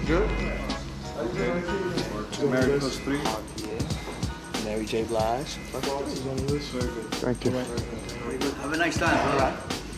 Good? Mary plus 3. Mary J. Blige. Thank you. Have a nice time. All right.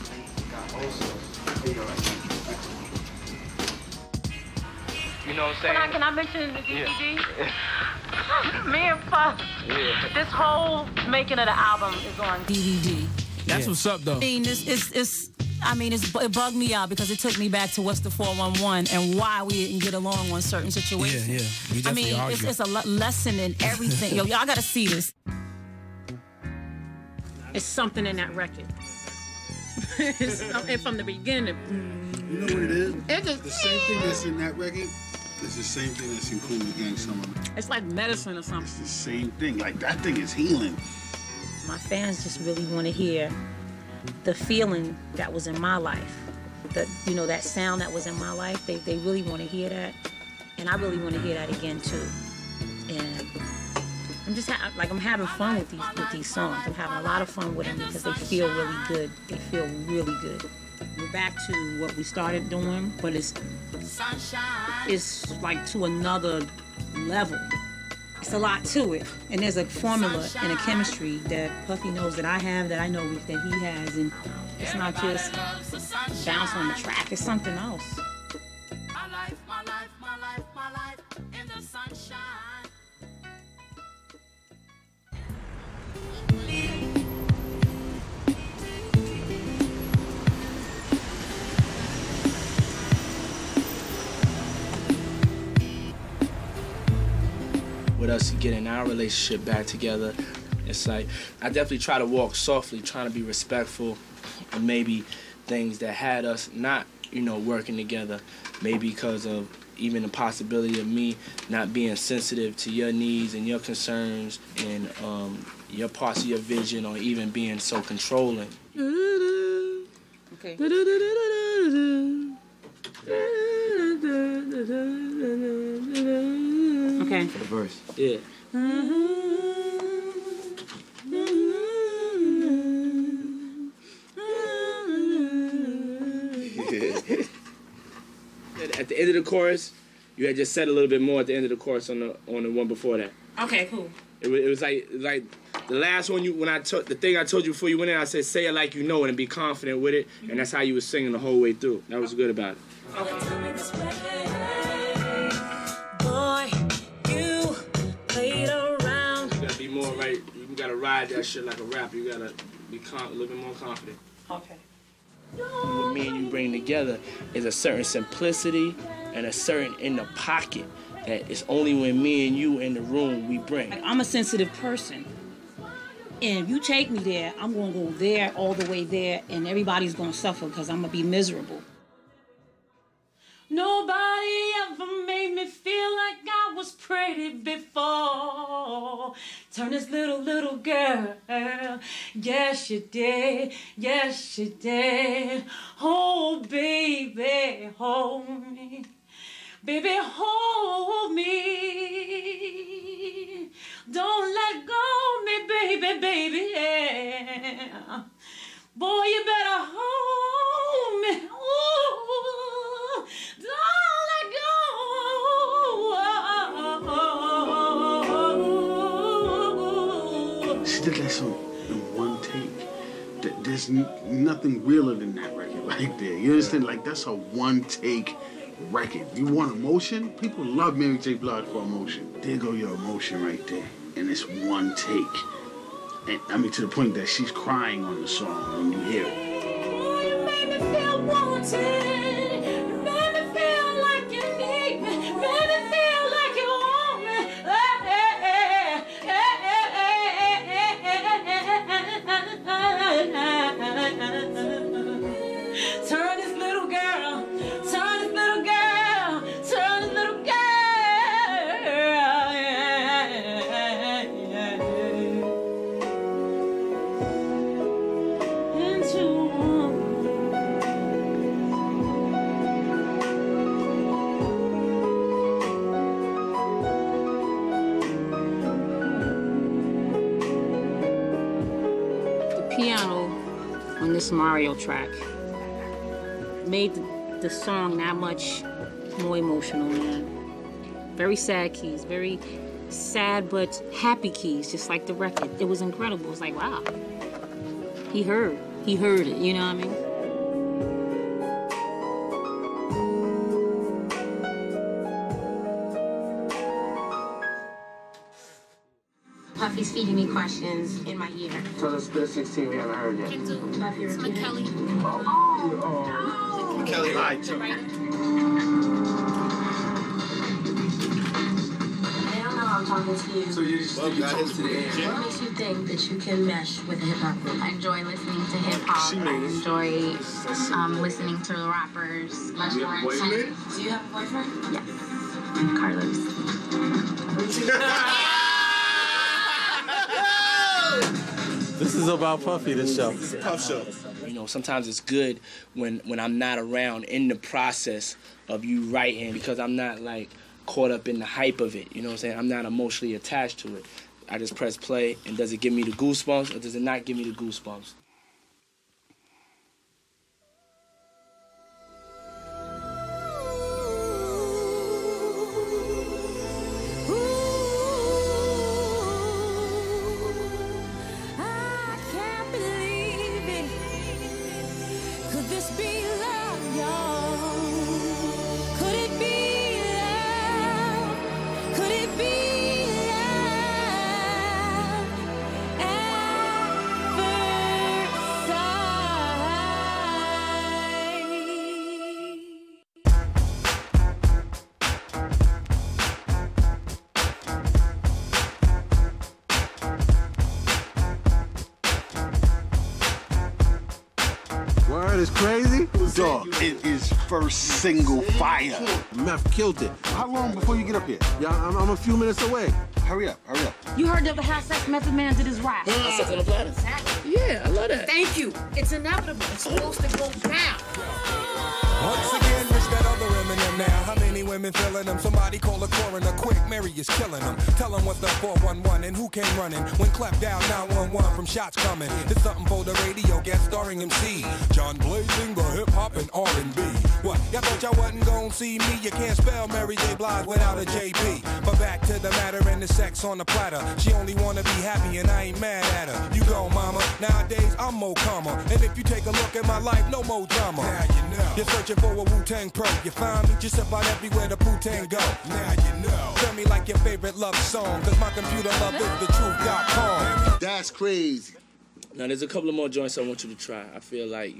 You know what I'm saying? Can I mention the DVD? Me and Puff, this whole making of the album is on DVD. That's what's up, though. I mean, it bugged me out because it took me back to what's the 411 and why we didn't get along on certain situations. Yeah. We definitely argue. It's a lesson in everything. Yo, y'all gotta see this. It's something in that record. And from the beginning. You know what it is? It's just, the same thing that's in that record. It's the same thing that's in Cool Gang Summer. It's like medicine or something. It's the same thing. Like, that thing is healing. My fans just really want to hear the feeling that was in my life. That sound that was in my life. They really want to hear that. And I really want to hear that again, too. And I'm just I'm having fun with these songs. I'm having a lot of fun with them because they feel really good. They feel really good. We're back to what we started doing, but it's like to another level. It's a lot to it, and there's a formula and a chemistry that Puffy knows that I have, that I know that he has, and it's not just bounce on the track, it's something else. My life in the sunshine. With us getting our relationship back together, it's like I definitely try to walk softly, trying to be respectful of maybe things that had us not, working together, maybe because of even the possibility of me not being sensitive to your needs and your concerns and your parts of your vision, or even being so controlling. Okay. Okay. For the verse. Yeah. At the end of the chorus, you had just said a little bit more at the end of the chorus on the one before that. Okay, cool. It was like the last one the thing I told you before you went in, I said say it like you know it and be confident with it, and that's how you were singing the whole way through. That was good about it. Boy, you played around. You gotta be more right. You gotta ride that shit like a rapper. You gotta be a little bit more confident. Okay. What me and you bring together is a certain simplicity and a certain in the pocket that it's only when me and you in the room we bring. I'm a sensitive person. And if you take me there, I'm gonna go there, all the way there, and everybody's gonna suffer because I'm gonna be miserable. Nobody ever made me feel like I was pretty before. Turn this little girl, yes you did, yes you did. Oh baby, hold me, baby hold me. Don't let go of me, baby, yeah. Boy, you better hold me, ooh, don't let go. She did that song in one take. There's nothing realer than that record right there. You understand? Like, that's a one-take record. You want emotion? People love Mary J. Blige for emotion. There go your emotion right there. And it's one take. And I mean, to the point that she's crying on the song when you hear it. Oh, you made me feel wanted. You made me feel like you need me. You made me feel like you want me. Turn this little girl, turn this little girl, turn this little girl. Piano on this Mario track made the song that much more emotional, man. Very sad keys, very sad but happy keys, just like the record. It was incredible. It was like, wow. He heard it, you know what I mean? Puffy's feeding me questions in my ear. Tell us the 16 we haven't heard yet. Puffy, repeat it. Kelly. Kelly lied to me. They don't know I'm talking to you. So you just Well, got talk it to the end. What makes you think that you can mesh with a hip hop group? I enjoy listening to hip hop. She I made it. enjoy listening to rappers. You have a boyfriend? Do you have a boyfriend? Yes. Carlos. This is about Puffy, this show. It's a Puff show. You know, sometimes it's good when I'm not around in the process of you writing, because I'm not like caught up in the hype of it. You know what I'm saying? I'm not emotionally attached to it. I just press play, and does it give me the goosebumps or does it not give me the goosebumps? I can't believe it. Could this be love, y'all? Could it be love? Could it be love at first Word is crazy. Dog, it is first single fire. Meth killed it. How long before you get up here? Yeah, I'm a few minutes away. Hurry up, hurry up. You heard of the How Sex Method Man did his rap. Sex on the platter? Yeah, I love that. Thank you. It's inevitable. It's supposed to go down. Once again, wish that other Eminem now. How many women feeling them? Somebody call a coroner quick. Mary is killing them. Tell them what's the 411 and who came running. When clapped down 911 from shots coming. It's something for the radio, guest starring MC. John Blazing, the hip hop and R&B. What? Y'all thought y'all wasn't gonna see me? You can't spell Mary J. Blige without a JP. But back to the matter and the sex on the platter. She only wanna be happy and I ain't mad at her. You go, mama. Nowadays I'm more calmer. And if you take a look at my life, no more drama. Now you know. You're searching for a Wu-Tang pro. You find me just about everywhere the Wu-Tang go. Now you know. Tell me like your favorite love song. Cause my computer love is thetruth.com. That's crazy. Now, there's a couple of more joints I want you to try. I feel like,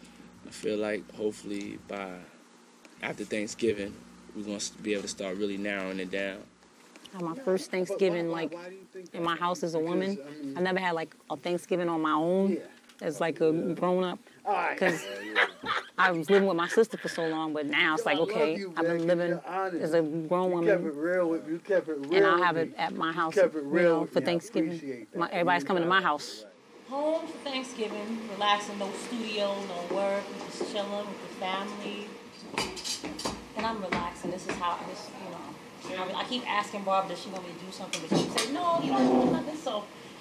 hopefully by after Thanksgiving, we're going to be able to start really narrowing it down. My first Thanksgiving, like, in my house as a woman, I never had, like, a Thanksgiving on my own as, like, a grown-up. Because I was living with my sister for so long, but now it's like, okay, I've been living as a grown woman. You kept it real. You kept it real. And I'll have it at my house, for Thanksgiving. Everybody's coming to my house. Home for Thanksgiving, relaxing, no studio, no work, just chilling with the family. And I'm relaxing. This is how I keep asking Barbara, does she want me to do something? But she say, no, you don't do nothing. So,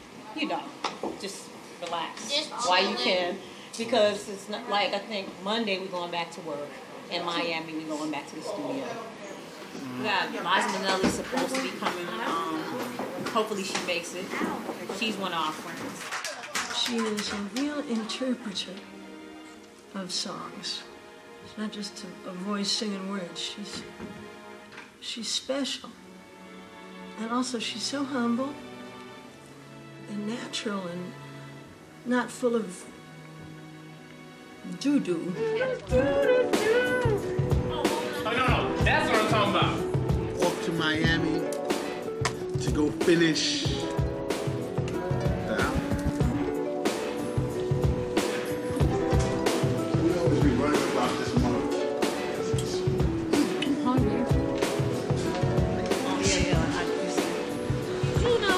just relax while you can. Because it's not like, I think Monday we're going back to work. In Miami, we're going back to the studio. We got Liza Minnelli's supposed to be coming. Hopefully she makes it. She's one of our friends. She is a real interpreter of songs. It's not just a voice singing words. She's special. And also she's so humble and natural and not full of doo-doo. Oh, no, that's what I'm talking about. Off to Miami to go finish. We always be running about this month. I'm hungry. Oh, yeah. You know.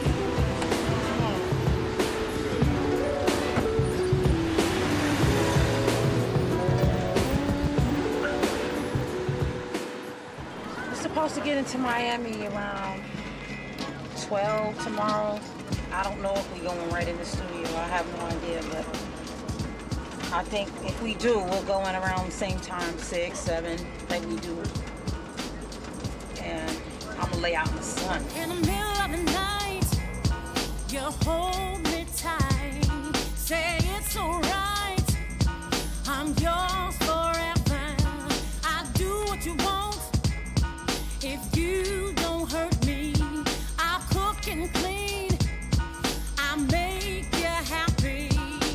Supposed to get into Miami around 12 tomorrow. I don't know if we're going right in the studio. I have no idea, but I think if we do, we'll go in around the same time, 6, 7, like we do. And I'm gonna lay out in the sun. In the middle of the night, you hold me tight, say it's alright, I'm yours forever. I do what you want. If you don't hurt me, I'll cook and clean. I make you happy.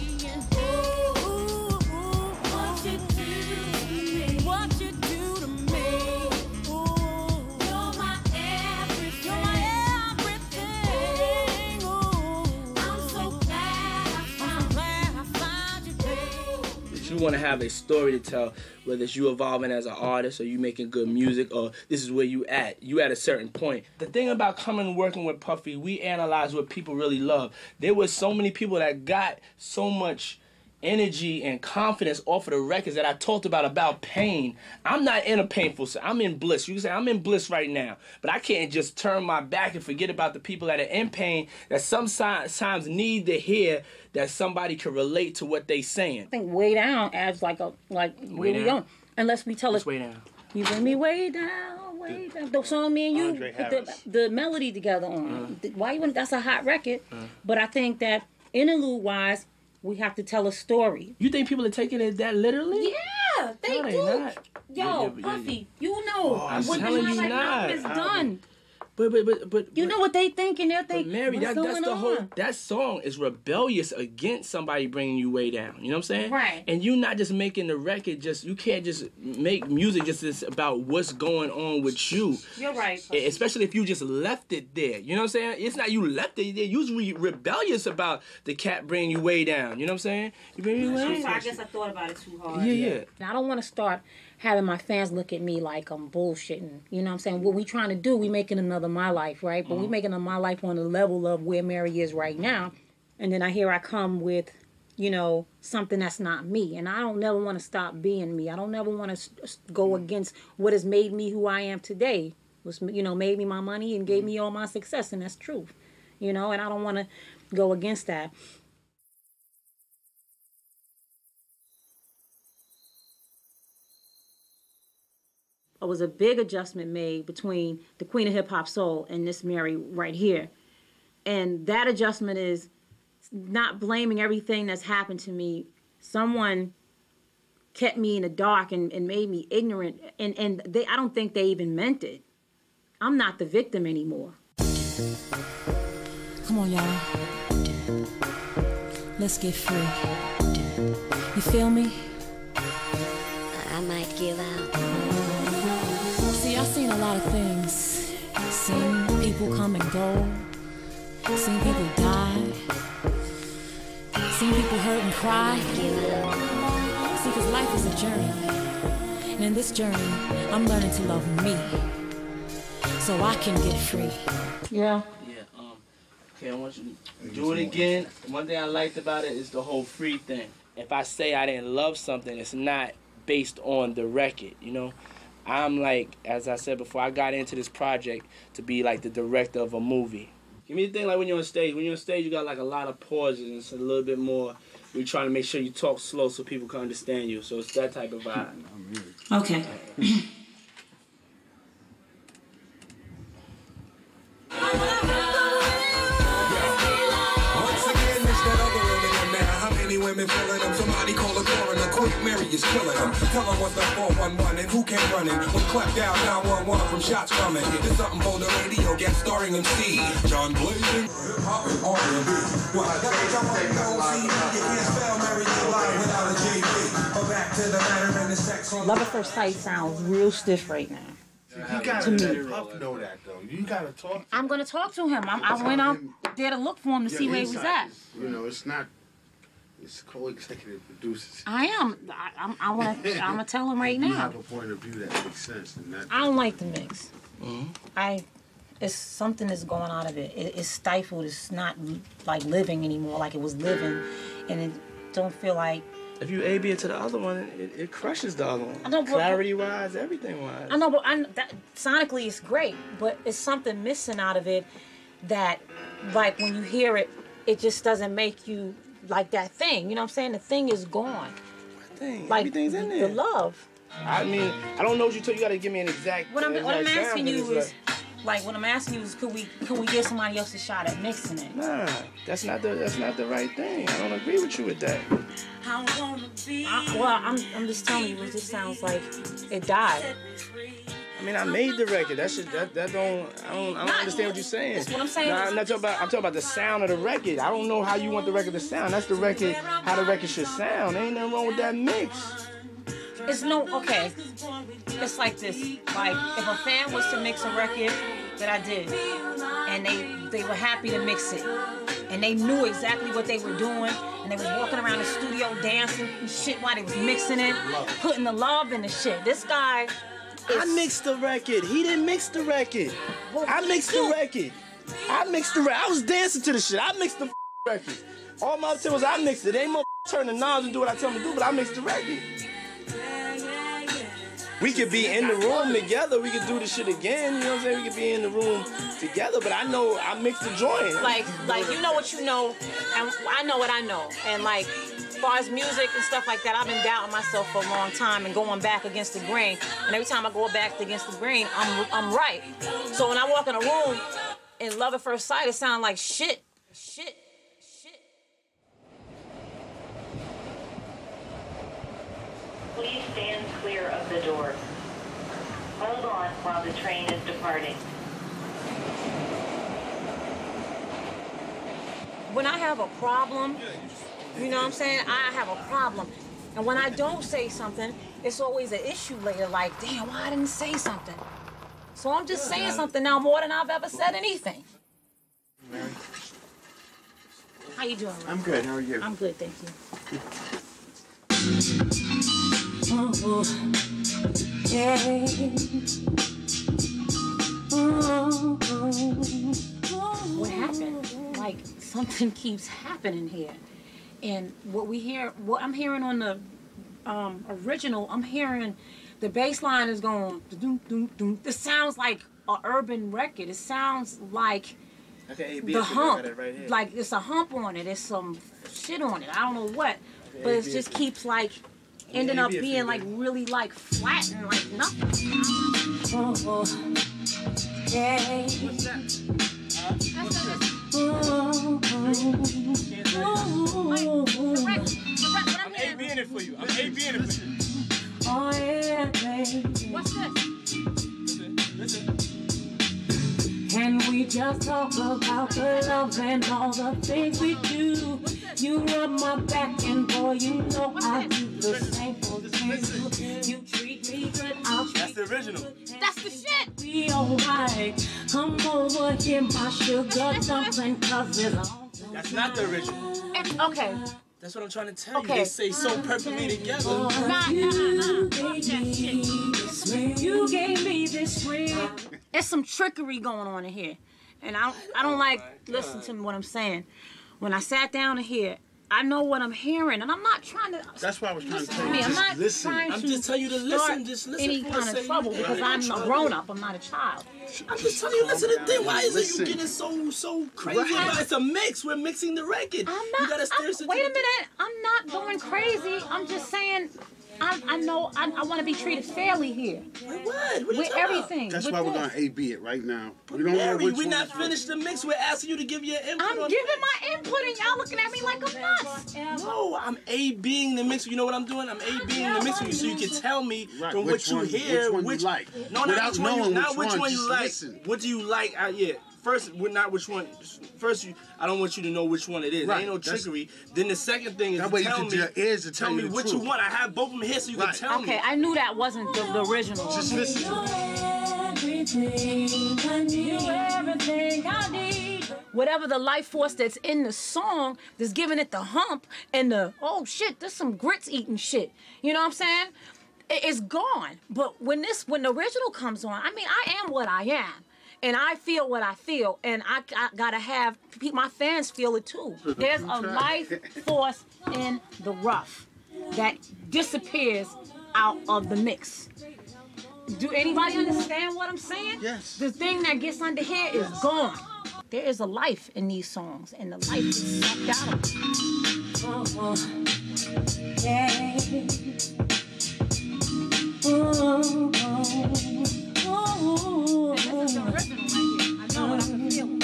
Ooh, what you do to me? What you do to me? Ooh, you're my everything. You're my everything. Ooh, I'm so glad I found you, babe. If you want to have a story to tell, whether it's you evolving as an artist or you making good music or this is where you at a certain point. The thing about coming and working with Puffy, we analyze what people really love. There were so many people that got so much energy and confidence off of the records that I talked about pain. I'm not in a painful state. I'm in bliss. You can say I'm in bliss right now, but I can't just turn my back and forget about the people that are in pain that sometimes need to hear that somebody can relate to what they saying. I think Way Down adds like where we going. Unless we tell us Way Down. You bring me way down, way down. The song me and you put the melody together on. Why you want? That's a hot record. But I think that interlude wise, we have to tell a story. You think people are taking it that literally? Yeah, they no, do. Not. Yo, Puffy, you know I'm what the telling you Highlight not. album is done. But you know what they thinking? They're thinking, Mary, what's that's going the on? whole. That song is rebellious against somebody bringing you way down. You know what I'm saying? Right. And you not just making the record. You can't just make music just about what's going on with you. You're right. Especially if you just left it there. You know what I'm saying? It's not you left it there. You was rebellious about the cat bringing you way down. You know what I'm saying? You bring me way down. I guess I thought about it too hard. Yeah. Now, I don't want to start having my fans look at me like I'm bullshitting. You know what I'm saying? What we trying to do, we making another My Life, right? But we making a My Life on the level of where Mary is right now. And then I come with, something that's not me. And I don't never want to stop being me. I don't never want to go against what has made me who I am today. Was, made me my money and gave me all my success. And that's truth. And I don't want to go against that. It was a big adjustment made between the Queen of Hip Hop Soul and this Mary right here. And that adjustment is not blaming everything that's happened to me. Someone kept me in the dark and made me ignorant. And I don't think they even meant it. I'm not the victim anymore. Come on, y'all. Let's get free. You feel me? I might give out. See, I've seen a lot of things. Seen people come and go. Seen people die. Seen people hurt and cry. See, because life is a journey. And in this journey, I'm learning to love me. So I can get free. Yeah. Okay, I want you to do it again. One thing I liked about it is the whole free thing. If I say I didn't love something, it's not based on the record, I'm like, as I said before, I got into this project to be like the director of a movie. Give me the thing like when you're on stage. When you're on stage, you got like a lot of pauses and it's a little bit more. We're trying to make sure you talk slow so people can understand you. So it's that type of vibe. Okay. Women filling them, somebody call a coroner. Quick, Mary is killing them. Tell them what's the 411 and who came running. When clap down 911 from shots coming. There's something for the radio, guest starring MC Jane Blige. Hip-hop and R&B. Well, I got you can't spell Mary Blige without a JB. Go back to the matter and the sex on. Love at First Sight sounds real stiff right now. You gotta let Puff know that though. You gotta talk. I'm gonna talk to him. I went out there to look for him to see where he was at. It's not. It's co-executive producers. I am. I'm gonna tell him right now. You have a point of view that makes sense, and that. I don't like the mix. It's something that's going out of it. It's stifled. It's not like living anymore, like it was living, and it don't feel like. If you A-B it to the other one, it crushes the other one. I know, clarity-wise, everything-wise. I know, but sonically it's great, but it's something missing out of it that, like when you hear it, it just doesn't make you like that thing. You know what I'm saying? The thing is gone. What thing? Like everything's in there. The love. I mean, I don't know what you told. You got to give me an exact. What I'm asking you is, like, what I'm asking you is, could we give somebody else a shot at mixing it? Nah, that's not the right thing. I don't agree with you with that. I'm just telling you, it just sounds like it died. I mean, I made the record. I don't understand what you're saying. That's what I'm saying. Nah, I'm talking about the sound of the record. I don't know how you want the record to sound. That's the record, how the record should sound. Ain't nothing wrong with that mix. It's okay. It's like this. Like, if a fan was to mix a record that I did, and they were happy to mix it, and they knew exactly what they were doing, and they was walking around the studio dancing and shit while they was mixing it, putting the love in the shit. This guy... I mixed the record. He didn't mix the record. I mixed the record. I was dancing to the shit. I mixed the record. All my tip was I mixed it. They ain't turn the knobs and do what I tell them to do, but I mixed the record. We could be in the room together. We could do the shit again. You know what I'm saying? We could be in the room together, but I know I mixed the joint. Like you know what you know, and I know what I know. And like, as far as music and stuff like that, I've been doubting myself for a long time and going back against the grain. And every time I go back against the grain, I'm right. So when I walk in a room and love at first sight, it sounds like shit. Please stand clear of the doors. Hold on while the train is departing. When I have a problem, you know what I'm saying? I have a problem. And when I don't say something, it's always an issue later, like, damn, why I didn't say something? So I'm just saying something now more than I've ever said anything. How you doing, Ray? I'm good. How are you? I'm good, thank you. Yeah. What happened? Like, something keeps happening here. And what I'm hearing on the original, I'm hearing the bass line is going doom doom doom. This sounds like an urban record. It sounds like the hump. Right, like it's a hump on it. There's some shit on it. I don't know what. But it just keeps like ending up being like really like flat and like nothing. Yeah. What's that? I'm A-B'ing it for you. I'm A-B'ing it for you. Oh yeah, baby. What's this? Listen. Can we just talk about the love and all the things we do? You rub my back and boy, you know I do the same for you. You treat me good, I'll treat you. That's the original. That's the shit. Be alright. Come over here, my sugar dumpling, cause it's all. That's not the original. Okay. That's what I'm trying to tell you. They say so perfectly together. Nah. You gave me this ring. There's some trickery going on in here. And I don't like listen to what I'm saying. When I sat down in here, I know what I'm hearing, and I'm not trying to. That's why I was trying to tell you. I'm not listen. trying to. I'm just telling you to listen. Just listen. Any kind of trouble because I'm a grown up. I'm not a child. I'm just telling you, listen to the thing. Why is it you getting so crazy? Right. It's a mix. We're mixing the record. I'm not. You gotta wait a minute. I'm not going crazy. I'm just saying. I know I want to be treated fairly here. What? With everything. That's with why this. we're gonna A-B it right now. But We don't know Mary, which we're one not is finished the mix. We're asking you to give your input. I'm giving my input and y'all looking at me like I'm nuts. No, I'm A-B'ing the mix. You know what I'm doing? I'm A-B'ing the mix with you so you can tell me from what you hear which one you like. No, Without not which one you just like. listen. What do you like? Yeah. First, we're not which one. First, I don't want you to know which one it is. Right. Ain't no trickery. Then the second thing is That to way you tell can me, do your ears to tell me you the what truth. you want. I have both of them here so you can tell me. Okay, I knew that wasn't the original. Just listen to Everything I need. Whatever the life force that's in the song that's giving it the hump and the, oh shit, there's some grits eating shit. You know what I'm saying? It's gone. But when the original comes on, I mean, I am what I am. And I feel what I feel. And I gotta have my fans feel it too. There's a life force in the rough that disappears out of the mix. Do anybody understand what I'm saying? Yes. The thing that gets under here is gone. there is a life in these songs, and the life is sucked out of them. Yeah. And this is the original right here. I know it, I can feel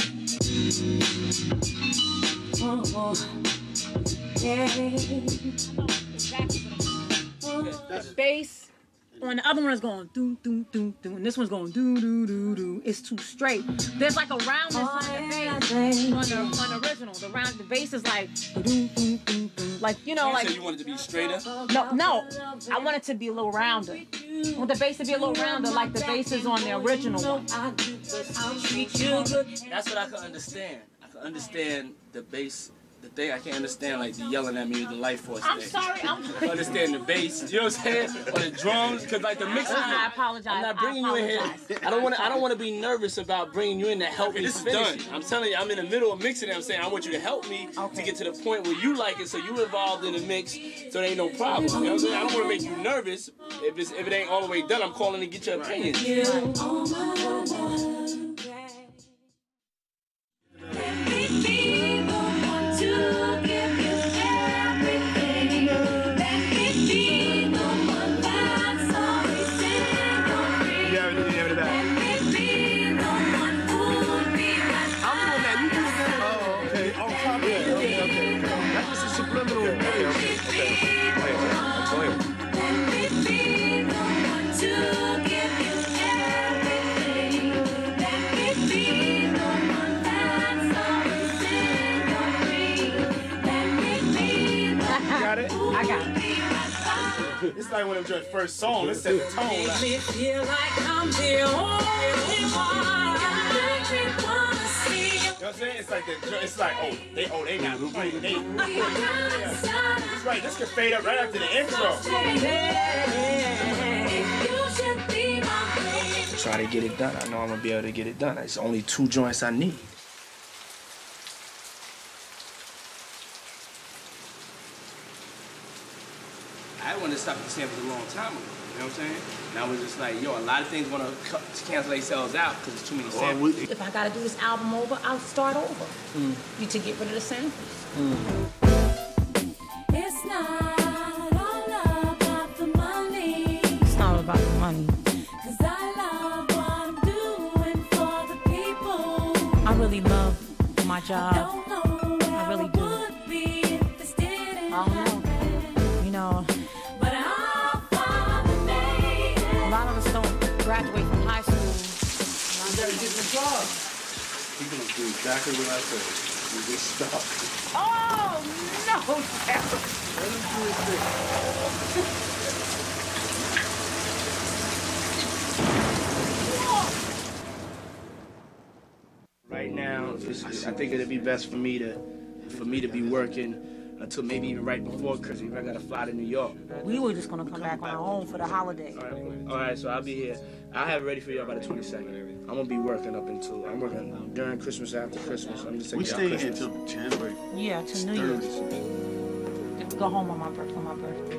it. The bass on the other one is going doo doo doo doo, and this one's going doo doo doo doo. It's too straight. There's like a roundness on the bass on the original. The bass is like doo doo doo doo, like you know, like. So you want it to be straighter? No. I want it to be a little rounder. I want the bass to be a little rounder, like the bass is on the original one. That's what I can understand. I can understand the bass. The thing I can't understand, like the yelling at me with the life force thing. I'm sorry. I can understand the bass, you know what I'm saying, or the drums, because like the mixing. I apologize. I'm not bringing you in here. I don't want to be nervous about bringing you in to help me finish it. I'm telling you, I'm in the middle of mixing it. I'm saying I want you to help me to get to the point where you like it, so you involved in the mix, so there ain't no problem. You know what I'm saying? I don't want to make you nervous. If it ain't all the way done, I'm calling to get your opinion. It's like one of them first songs. Let's set the tone. Make me feel like I'm the only one. Make me wanna see. You know what I'm saying? It's like they not playing. It's right. This could fade up right after the intro. Try to get it done. I know I'm gonna be able to get it done. It's only 2 joints I need. I wanted to stop the samples a long time ago, you know what I'm saying? And I was just like, yo, a lot of things want to cancel themselves out because there's too many samples. If I gotta do this album over, I'll start over. You to get rid of the samples. It's not all about the money. It's not all about the money. 'Cause I love what I'm doing for the people. I really love my job. I don't know where I really do. Would be if this didn't happen. You know. A lot of us don't graduate from high school. You gotta get the job. You're gonna do exactly what I said. You just stop. Oh no! Let him do his thing. Right now, I think it'd be best for me to be working until maybe even right before Christmas. I gotta fly to New York. We were just gonna come back on our own for the holiday. All right, so I'll be here. I'll have it ready for y'all by the 22nd. I'm gonna be working I'm working during Christmas, after Christmas. I'm just taking We stay here until January. Yeah, to New Year's. Go home on my birthday.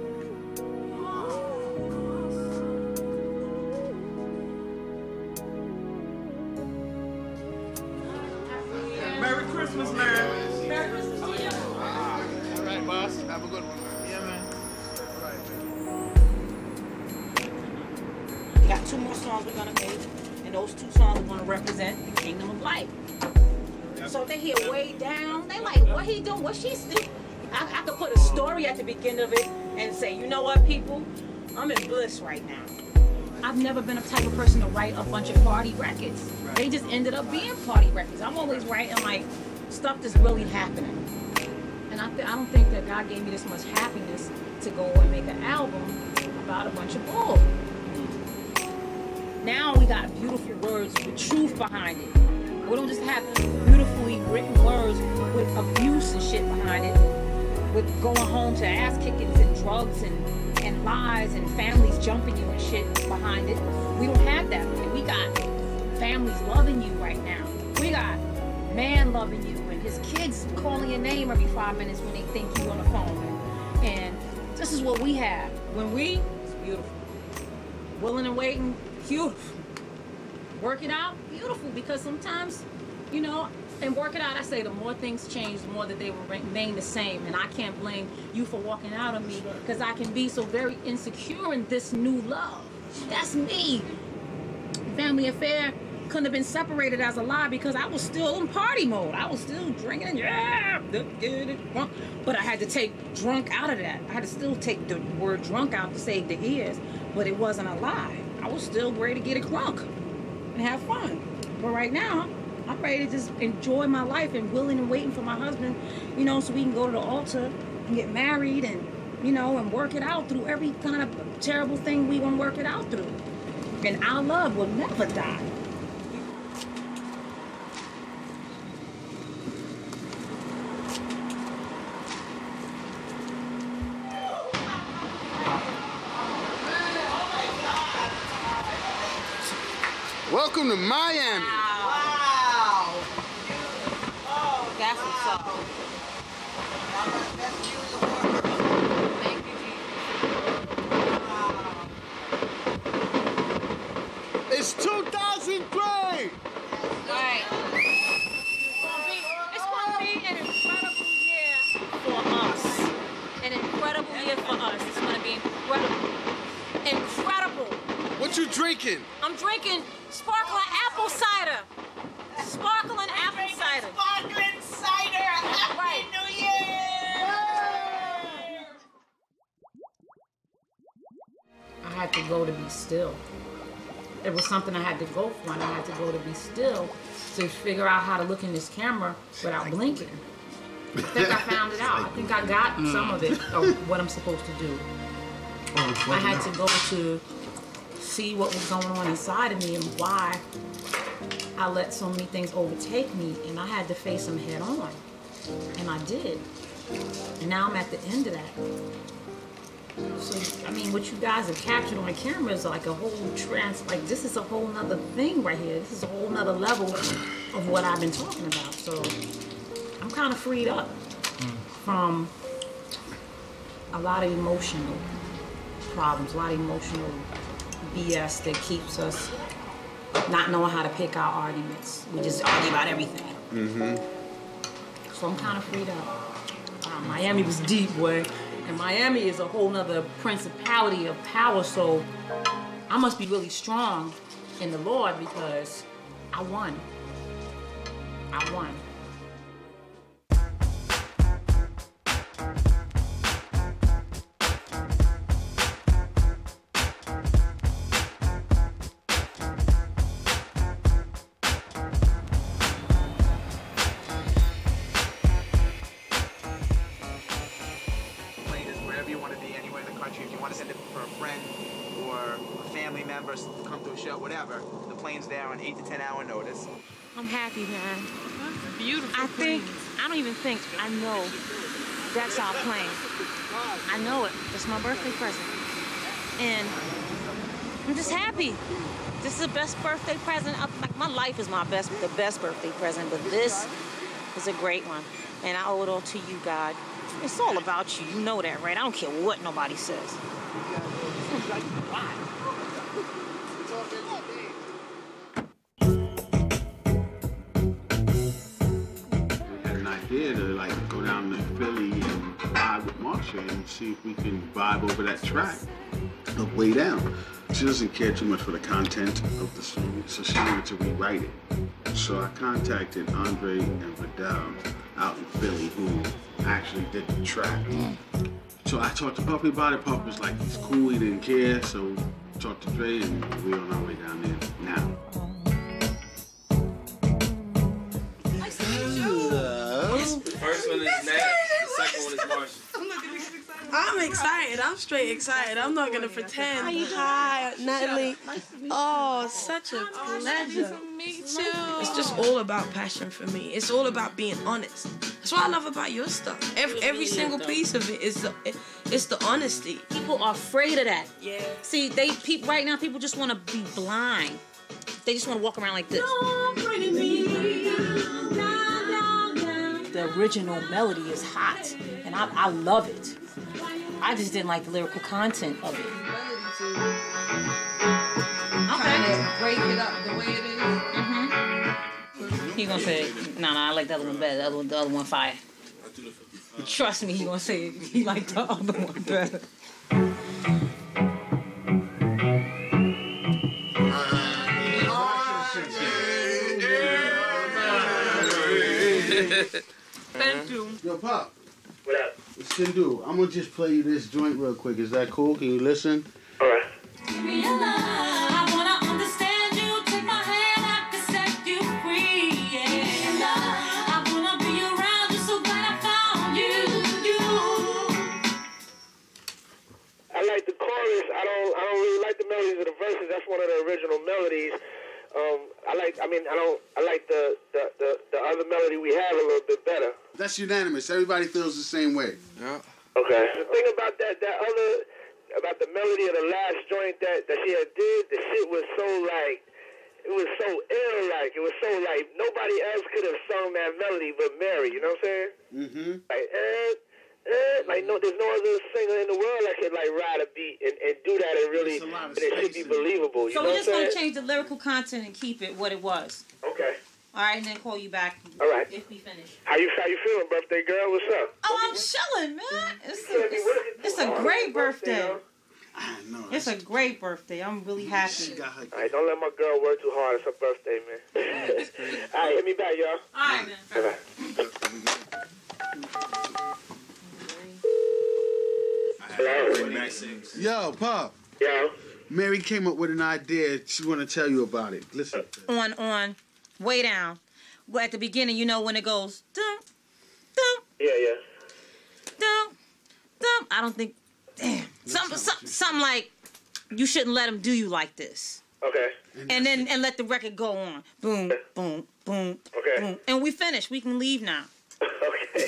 Merry Christmas, man. Merry Christmas to you. All right, boss. Have a good one. Yeah, man. We got 2 more songs we're gonna make, and those 2 songs are gonna represent the kingdom of light. So if they hear way down, they like, what he doing? What she's doing? I could put a story at the beginning of it and say, you know what, people? I'm in bliss right now. I've never been a type of person to write a bunch of party records. They just ended up being party records. I'm always writing like stuff that's really happening. And I don't think that God gave me this much happiness to go and make an album about a bunch of bull. Now we got beautiful words with truth behind it. We don't just have beautifully written words with abuse and shit behind it, with going home to ass kickings and drugs and lies and families jumping you and shit behind it. We don't have that. We got families loving you right now. We got man loving you and his kids calling your name every 5 minutes when they think you on the phone. And this is what we have. It's beautiful. Willing and waiting, beautiful. Working out, beautiful, because sometimes, you know, and work it out. I say the more things change, the more that they will remain the same. And I can't blame you for walking out on me because I can be so very insecure in this new love. That's me. Family affair couldn't have been separated as a lie because I was still in party mode. I was still drinking, yeah, but I had to take drunk out of that. I had to still take the word drunk out to save the ears, but it wasn't a lie. I was still ready to get it crunk and have fun. But right now, I'm ready to just enjoy my life and willing and waiting for my husband, you know, so we can go to the altar and get married and, you know, and work it out through every kind of terrible thing we want to work it out through. And our love will never die. Welcome to Miami. Wow. Oh, that's what's up. Thank you, Jesus. It's 2003. Right. It's gonna be an incredible year for us. An incredible year for us. It's gonna be incredible. Incredible. What you drinking? I'm drinking sparkling apple cider. Sparkling apple cider. Sparkling cider. Happy New Year! I had to go to be still. It was something I had to go for, and I had to go to be still to figure out how to look in this camera without blinking. I think I found it out. I think I got some of it, of what I'm supposed to do. I had to go to see what was going on inside of me and why I let so many things overtake me, and I had to face them head on, and I did. And now I'm at the end of that. So, I mean, what you guys have captured on the camera is like a whole like this is a whole nother thing right here. This is a whole nother level of what I've been talking about. So I'm kind of freed up from a lot of emotional problems, a lot of emotional BS that keeps us not knowing how to pick our arguments. We just argue about everything. So I'm kind of freed up. Miami was deep, boy. And Miami is a whole nother principality of power, so I must be really strong in the Lord because I won. I won. Whatever, the plane's there on 8 to 10 hour notice. I'm happy, man. That's beautiful. I don't even think I know that's our plane. I know it. It's my birthday present. And I'm just happy. This is the best birthday present. Like, my life is the best birthday present, but this is a great one. And I owe it all to you, God. It's all about you. You know that, right? I don't care what nobody says. To like go down to Philly and vibe with Marsha and see if we can vibe over that track of Way Down. She doesn't care too much for the content of the song, so she wanted to rewrite it. So I contacted Andre and Vidal out in Philly who actually did the track. So I talked to Puffy about it. Puffy was like, he's cool, he didn't care. So I talked to Dre and we're on our way down there now. First one is Nat, the second one is Marsha. I'm excited. I'm straight excited. I'm not gonna pretend. Hi, Natalie. Oh, such a pleasure. Me too. It's just all about passion for me. It's all about being honest. That's what I love about your stuff. Every single piece of it is it's the honesty. People are afraid of that. Yeah. See, right now people just want to be blind. They just want to walk around like this. The original melody is hot, and I love it. I just didn't like the lyrical content of it. I'm trying to break it up the way it is. He gonna say, no, I like the other one better. The other one fire. Trust me, he gonna say he like the other one better. Thank you. Yo, Pop. What up? What you can do? I'm gonna just play you this joint real quick. Is that cool? Can you listen? All right. I wanna understand you, take my hand, I can set you free. Yeah. I wanna be around you, so glad I found you. I like the chorus. I don't really like the melodies of the verses. That's one of the original melodies. I like the other melody we have a little bit better. That's unanimous. Everybody feels the same way. Yeah. Okay. The thing about about the melody of the last joint that she had did, the shit was so like, it was so ill, like, it was so like, nobody else could have sung that melody but Mary, you know what I'm saying? Mm-hmm. Like, no, there's no other singer in the world that could, like, ride a beat and do that and really, and it should be believable, you So know we're what just I'm gonna saying? change the lyrical content and keep it what it was. Okay. All right, and then call you back. All right. If we finish. How you feeling, birthday girl? What's up? Oh, I'm chilling, man. It's a great birthday. I know. It's a great birthday. I'm really happy. All right, don't let my girl work too hard. It's her birthday, man. All right, hit me back, y'all. All right, man. Hello? Yo, Pop. Yo. Mary came up with an idea. She want to tell you about it. Listen. On, way down. Well, at the beginning, you know when it goes, dum, dum. Yeah. Dum, dum. I don't think, damn. Something like, you shouldn't let him do you like this. Okay. And let the record go on. Boom, boom, boom, okay. Boom. And we finished. We can leave now. Okay.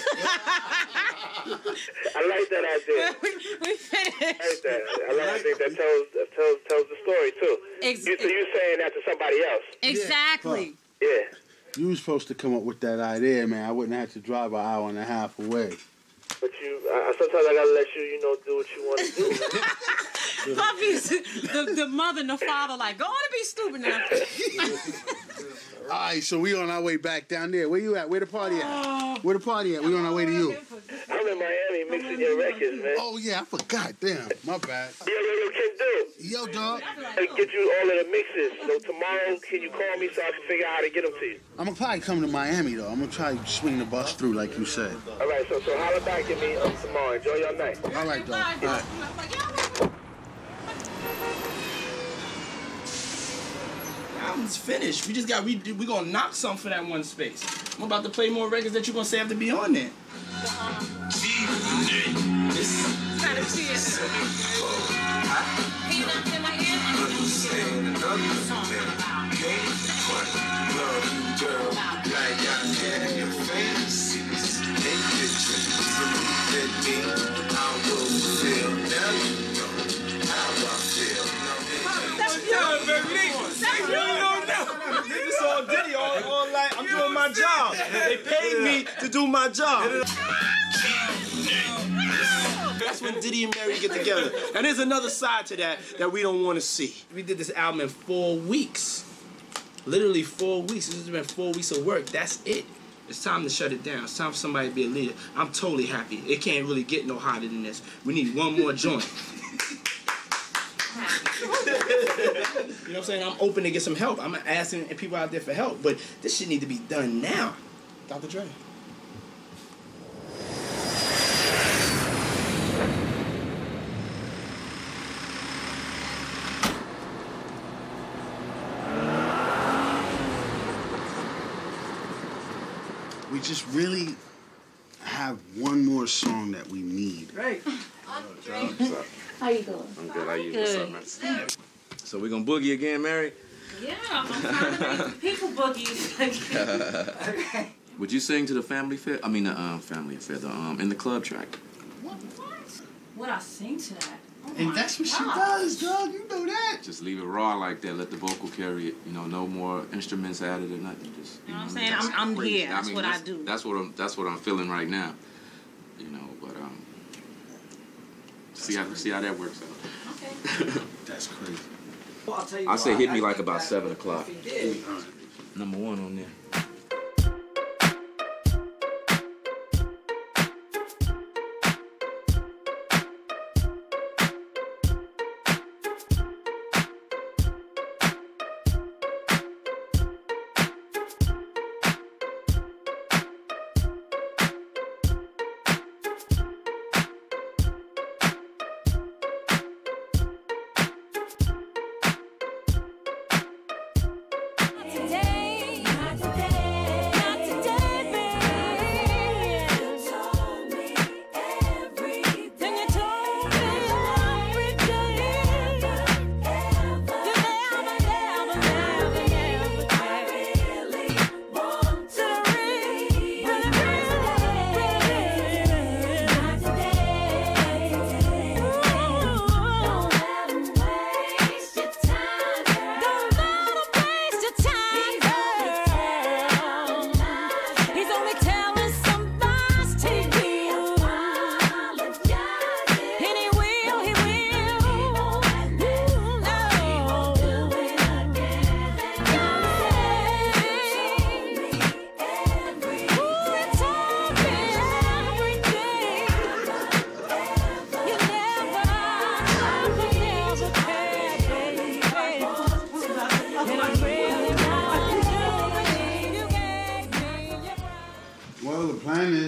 I like that idea. We finished. I like that. I think that tells the story too. So you saying that to somebody else? Exactly. Yeah. You was supposed to come up with that idea, man. I wouldn't have to drive an hour and a half away. But sometimes I gotta let you, do what you want to do. Puffy's the mother and the father like, go on and be stupid now. All right, so we on our way back down there. Where you at? Where the party at? Where the party at? We on our way to you. I'm in Miami mixing your records, man. Oh, yeah, I forgot. Damn, my bad. Yo, Ken Do. Yo, dog. I get you all of the mixes. So tomorrow, can you call me so I can figure out how to get them to you? I'm going to probably come to Miami, though. I'm going to try to swing the bus through, like you said. All right, so holler back at me tomorrow. Enjoy your night. All right, dog. All right. Album's finished. We just got we gonna knock some for that one space. I'm about to play more records that you're gonna say have to be on there. Kind of cheers. Can you not in my ear? It's all Diddy, all like I'm doing my job. They paid me to do my job. That's when Diddy and Mary get together. And there's another side to that we don't want to see. We did this album in 4 weeks. Literally 4 weeks. This has been 4 weeks of work. That's it. It's time to shut it down. It's time for somebody to be a leader. I'm totally happy. It can't really get no hotter than this. We need one more joint. You know what I'm saying? I'm open to get some help. I'm asking people out there for help, but this shit need to be done now. Dr. Dre. We just really have one more song that we need. Right. How you doing? I'm good. How you? What's up, man? So we gonna boogie again, Mary? Yeah, I'm trying to make people boogies. Would you sing to the family affair? I mean, the family affair. The in the club track. What? Would I sing to that? Oh And that's what she does, dog. You know that. Just leave it raw like that. Let the vocal carry it. You know, no more instruments added or nothing. Just you know what I'm saying? I'm here. That's what I do. That's what I'm feeling right now. You know, but see how that works out. Okay. That's crazy. I say hit me like about 7 o'clock. Number 1 on there.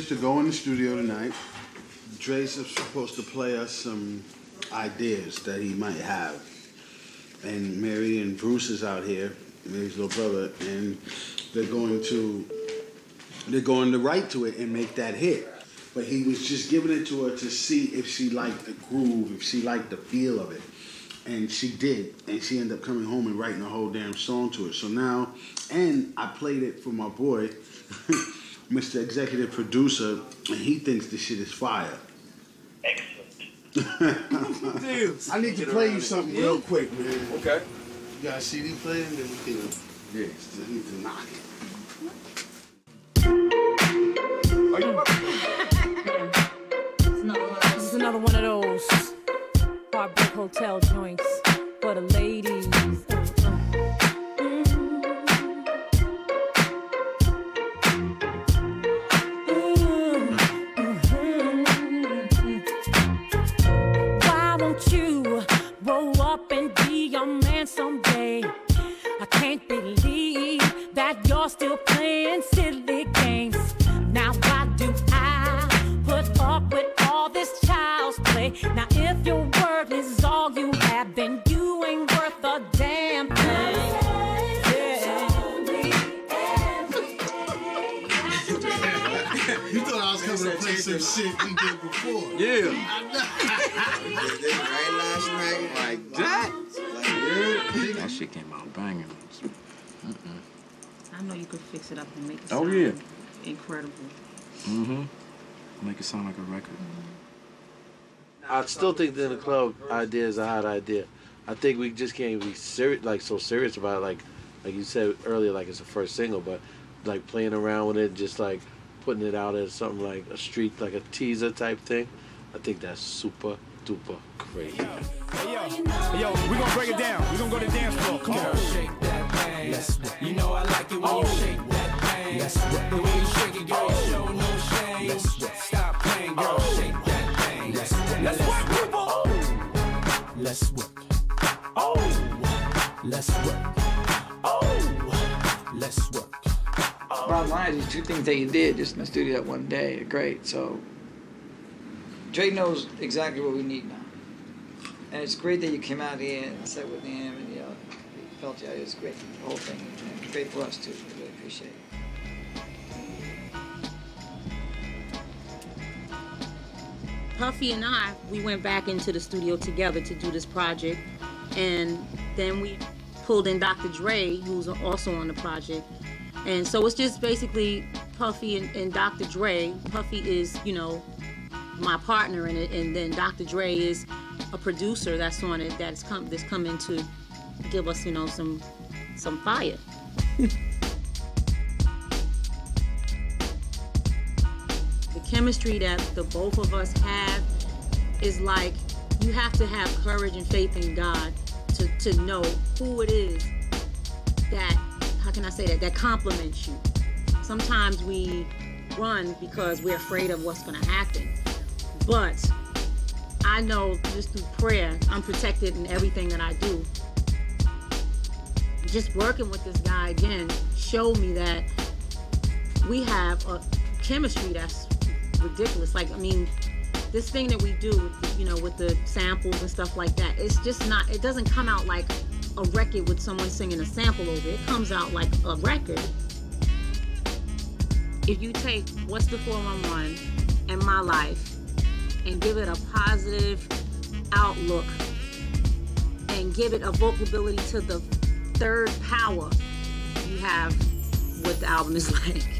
to go in the studio tonight. Dre's supposed to play us some ideas that he might have. And Mary and Bruce is out here, Mary's little brother, and they're going to write to it and make that hit. But he was just giving it to her to see if she liked the groove, if she liked the feel of it. And she did. And she ended up coming home and writing a whole damn song to it. So now, and I played it for my boy, Mr. Executive Producer, and he thinks this shit is fire. Excellent. I need to play you something real quick, man. Okay. You got a CD player, and then we can, I need to knock it. This is another one of those Heartbreak Hotel joints for the ladies. Why won't you grow up and be a man someday? I can't believe that you're still playing silly games. Now why do I put up with all this child's play? Now if your word is all you have, then you ain't worth a damn thing. You thought I was coming to play some shit we did before. Yeah. I know. Right last night, like that. That shit came out banging. I know you could fix it up and make it Oh, sound yeah. incredible. Mm-hmm. Make it sound like a record. I still think that the club idea is a hot idea. I think we just can't be serious, like so serious about it, like you said earlier, like it's a first single, but like playing around with it, just like putting it out as something like a street, like a teaser type thing. I think that's super duper crazy. Hey, yo, we gonna break it down. We gonna go to the dance floor. Come on. Shake that thing. You know I like it when you shake that thing. The way you shake it, girl, you show no shame. Stop playing, girl, shake that thing. Let's work, people. Let's work. Oh, let's work. Oh, let's work. Bottom line is these two things that you did just in the studio that one day are great. So Dre knows exactly what we need now. And it's great that you came out here and sat with him and, you know, felt you out. It was great, the whole thing. And great for us, too. We really appreciate it. Puffy and I, we went back into the studio together to do this project. And then we pulled in Dr. Dre, who's also on the project. And so it's just basically Puffy and Dr. Dre. Puffy is, you know, my partner in it, and then Dr. Dre is a producer that's on it that's coming to give us, you know, some fire. The chemistry that the both of us have is like, you have to have courage and faith in God to know who it is that, how can I say that compliments you. Sometimes we run because we're afraid of what's gonna happen. But I know just through prayer, I'm protected in everything that I do. Just working with this guy again showed me that we have a chemistry that's ridiculous. Like, I mean, this thing that we do with the, you know, with the samples and stuff like that, it's just not, it doesn't come out like a record with someone singing a sample over it. It comes out like a record. If you take What's the 411 and My Life and give it a positive outlook and give it a vocability to the third power, you have what the album is like.